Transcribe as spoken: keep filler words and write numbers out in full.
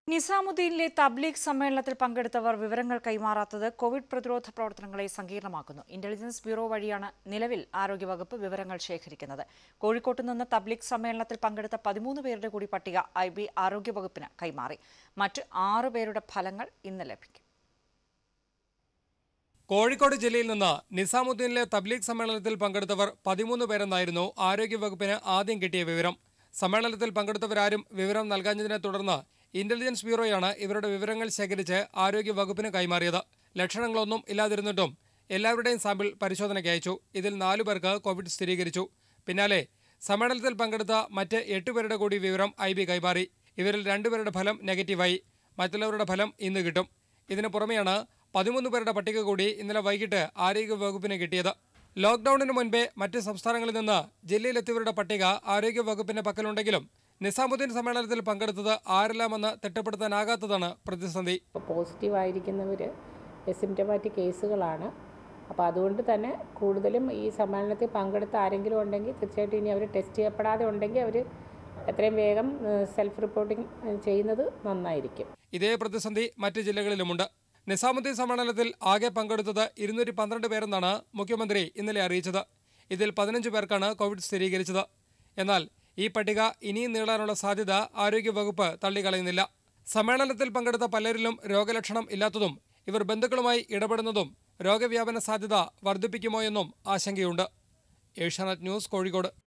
നിസാമുദ്ദീനിലെ തബ്ലീഗ് സമ്മേളനത്തിൽ പങ്കെടുത്തവർ വിവരങ്ങൾ കൈമാറാത്തത് കോവിഡ് പ്രതിരോധ പ്രവർത്തനങ്ങളെ സങ്കീർണമാക്കുന്നു. ഇന്റലിജൻസ് ബ്യൂറോ വഴിയാണ് നിലവിൽ ആരോഗ്യവകുപ്പ് വിവരങ്ങൾ ശേഖരിക്കുന്നത്. കോഴിക്കോട്ട് നിന്ന് തബ്ലീഗ് സമ്മേളനത്തിൽ പങ്കെടുത്ത പതിമൂന്ന് പേരുടെ കൂടി പട്ടിക ഐ ബി ആരോഗ്യവകുപ്പിന് കൈമാറി. മറ്റ് ആറു പേരുടെ ഫലങ്ങൾ ഇന്ന് ലഭിക്കും. കോഴിക്കോട് ജില്ലയിൽ നിന്ന് നിസാമുദ്ദീനിലെ തബ്ലീഗ് സമ്മേളനത്തിൽ പങ്കെടുത്തവർ പതിമൂന്ന് പേരെന്നായിരുന്നു ആരോഗ്യവകുപ്പിന് ആദ്യം കിട്ടിയ വിവരം. സമ്മേളനത്തിൽ പങ്കെടുത്തവരാരും വിവരം നൽകാഞ്ഞതിനെ തുടർന്ന് ഇന്റലിജൻസ് ബ്യൂറോയാണ് ഇവരുടെ വിവരങ്ങൾ ശേഖരിച്ച് ആരോഗ്യവകുപ്പിന് കൈമാറിയത്. ലക്ഷണങ്ങളൊന്നും ഇല്ലാതിരുന്നിട്ടും എല്ലാവരുടെയും സാമ്പിൾ പരിശോധനയ്ക്ക് അയച്ചു. ഇതിൽ നാലു പേർക്ക് കോവിഡ് സ്ഥിരീകരിച്ചു. പിന്നാലെ സമ്മേളനത്തിൽ പങ്കെടുത്ത മറ്റ് എട്ടുപേരുടെ കൂടി വിവരം ഐ ബി കൈമാറി. ഇവരിൽ രണ്ടുപേരുടെ ഫലം നെഗറ്റീവായി. മറ്റുള്ളവരുടെ ഫലം ഇന്ന് കിട്ടും. ഇതിനു പുറമെയാണ് പതിമൂന്ന് പേരുടെ പട്ടിക കൂടി ഇന്നലെ വൈകിട്ട് ആരോഗ്യവകുപ്പിന് കിട്ടിയത്. ലോക്ഡൌണിന് മുൻപേ മറ്റ് സംസ്ഥാനങ്ങളിൽ നിന്ന് ജില്ലയിലെത്തിയവരുടെ പട്ടിക ആരോഗ്യവകുപ്പിന്റെ പക്കലുണ്ടെങ്കിലും നിസാമുദ്ദീൻ സമ്മേളനത്തിൽ പങ്കെടുത്തത് ആരെല്ലാമെന്ന് തിട്ടപ്പെടുത്താനാകാത്തതാണ് പ്രതിസന്ധി. പോസിറ്റീവ് ആയിരിക്കുന്നവർ സിംറ്റമാറ്റിക് കേസുകളാണ്. അപ്പോൾ അതുകൊണ്ട് തന്നെ കൂടുതലും ഈ സമ്മേളനത്തിൽ പങ്കെടുത്ത ആരെങ്കിലും ഉണ്ടെങ്കിൽ തീർച്ചയായിട്ടും ഇനി അവർ ടെസ്റ്റ് ചെയ്യപ്പെടാതെ ഉണ്ടെങ്കിൽ അവർ എത്രയും വേഗം സെൽഫ് റിപ്പോർട്ടിംഗ് ചെയ്യുന്നത് നന്നായിരിക്കും. ഇതേ പ്രതിസന്ധി മറ്റ് ജില്ലകളിലുമുണ്ട്. നിസാമുദ്ദീൻ സമ്മേളനത്തിൽ ആകെ പങ്കെടുത്തത് ഇരുന്നൂറ്റി പന്ത്രണ്ട് പേരെന്നാണ് മുഖ്യമന്ത്രി ഇന്നലെ അറിയിച്ചത്. ഇതിൽ പതിനഞ്ച് പേർക്കാണ് കോവിഡ് സ്ഥിരീകരിച്ചത്. എന്നാൽ ഈ പട്ടിക ഇനിയും നീളാനുള്ള സാധ്യത ആരോഗ്യവകുപ്പ് തള്ളിക്കളയുന്നില്ല. സമ്മേളനത്തിൽ പങ്കെടുത്ത പലരിലും രോഗലക്ഷണം ഇല്ലാത്തതും ഇവർ ബന്ധുക്കളുമായി ഇടപെടുന്നതും രോഗവ്യാപന സാധ്യത വർദ്ധിപ്പിക്കുമോ എന്നും ആശങ്കയുണ്ട്. ഏഷ്യാനെറ്റ് ന്യൂസ്, കോഴിക്കോട്.